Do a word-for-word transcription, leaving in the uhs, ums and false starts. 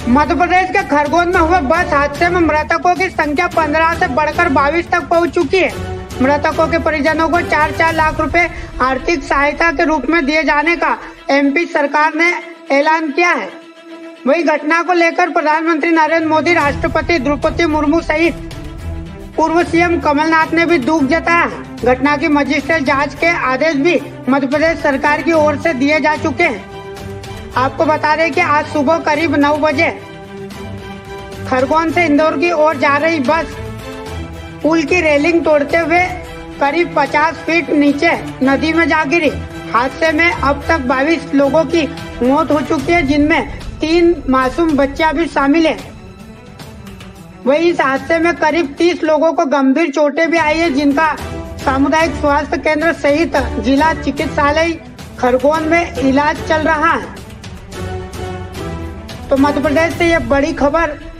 मध्य प्रदेश के खरगोन में हुए बस हादसे में मृतकों की संख्या पंद्रह से बढ़कर बाईस तक पहुंच चुकी है। मृतकों के परिजनों को चार चार लाख रुपए आर्थिक सहायता के रूप में दिए जाने का एमपी सरकार ने ऐलान किया है। वही घटना को लेकर प्रधानमंत्री नरेंद्र मोदी, राष्ट्रपति द्रौपदी मुर्मू सहित पूर्व सीएम कमलनाथ ने भी दुख जताया। घटना की मजिस्ट्रेट जांच के आदेश भी मध्य प्रदेश सरकार की ओर से दिए जा चुके हैं। आपको बता दें कि आज सुबह करीब नौ बजे खरगोन से इंदौर की ओर जा रही बस पुल की रेलिंग तोड़ते हुए करीब पचास फीट नीचे नदी में जा गिरी। हादसे में अब तक बाईस लोगों की मौत हो चुकी है, जिनमें तीन मासूम बच्चा भी शामिल है। वहीं इस हादसे में करीब तीस लोगों को गंभीर चोटें भी आई है, जिनका सामुदायिक स्वास्थ्य केंद्र सहित जिला चिकित्सालय खरगोन में इलाज चल रहा है। तो मध्य प्रदेश से यह बड़ी खबर